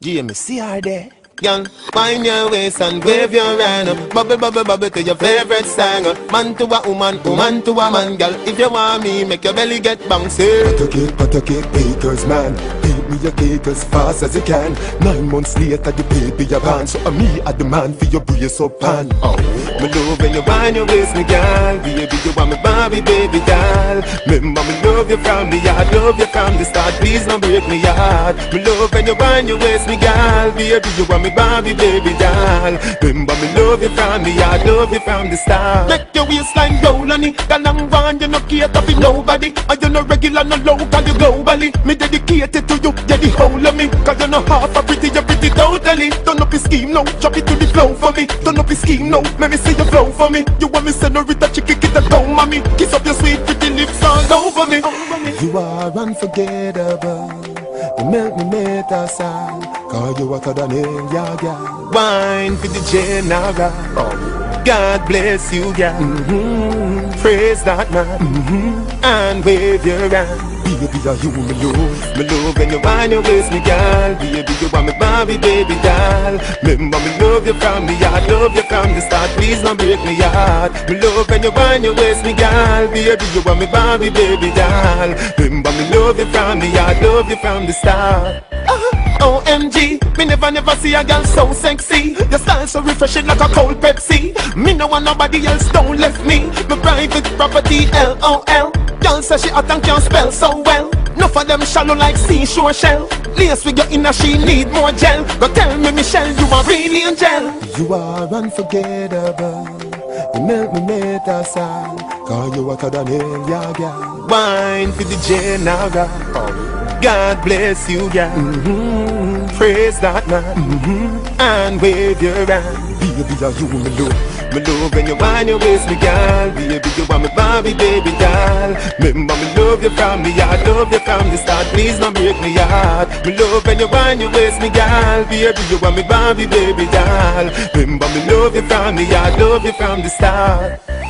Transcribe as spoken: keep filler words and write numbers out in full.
Give me see her there. Girl, wind your waist and wave your hand. Bubble, bubble, bubble to your favorite song. Man to a woman, woman to a man. Girl, if you want me, make your belly get bouncy. Butter cake, butter cake, bakers man. Beat me your cake as fast as you can. Nine months later, the baby your band. So I'm me at the man for your brace up pan. Oh, me love when you wind your waist, me girl. Baby, you want me Barbie, baby doll. Remember me love you from the heart, love you from the start. Please don't break me heart. Me love when you wind your waist, me girl. Baby, you want me Barbie, baby doll. Remember me love you from the heart, love you from the start. Make your waistline roll on it. Girl, I'm one, you no cater for nobody. And you no regular, no local, you globally. Me dedicated to you, yeah, the whole of me. Cause you no half a pretty, you're pretty totally. Turn up your scheme now, drop it to the flow for me. Turn up your scheme now, let me see you flow for me. You want me senorita, chicken, get a down, mommy. Kiss up your sweet pretty lips all over me. You are unforgettable. You make me metaside. Cause you hotter than air, yeah, yeah. Wine for the general. Oh. God bless you, yeah. Mm-hmm. Praise that man. Mm-hmm. And wave your hand. Baby, are you me love? Me love when you wind your waist, me girl. Baby, you want me Barbie, baby doll. Remember me love you from the heart, love you from the start. Please don't break me heart. Me love when you wind your waist, me girl. Baby, you want me Barbie, baby doll. Remember me love you from the heart, love you from the start. O M G, me never never see a girl so sexy. Your style so refreshing like a cold Pepsi. Me no want nobody else, don't left me. My private property, L O L. Girl say she hot and can't spell so well. Enough of them shallow like seashore shell. Lace with your inner, she need more gel. Go tell me, Michelle, you are really angel. You are unforgettable. You make me metaside. Cause you hotter than air, yeah, yeah. Wine for the general. Oh. God bless you, yeah. Mm-hmm. Praise that man. Mm-hmm. And wave your hand. Baby, are you me love? Me love when you wind your waist, me girl. Baby, you want me Barbie, baby doll. Remember me love you from the heart, love you from the start. Please don't break me heart. Me love when you wind your waist, me girl. Baby, you want me Barbie, baby doll. Remember me love you from the heart, love you from the start.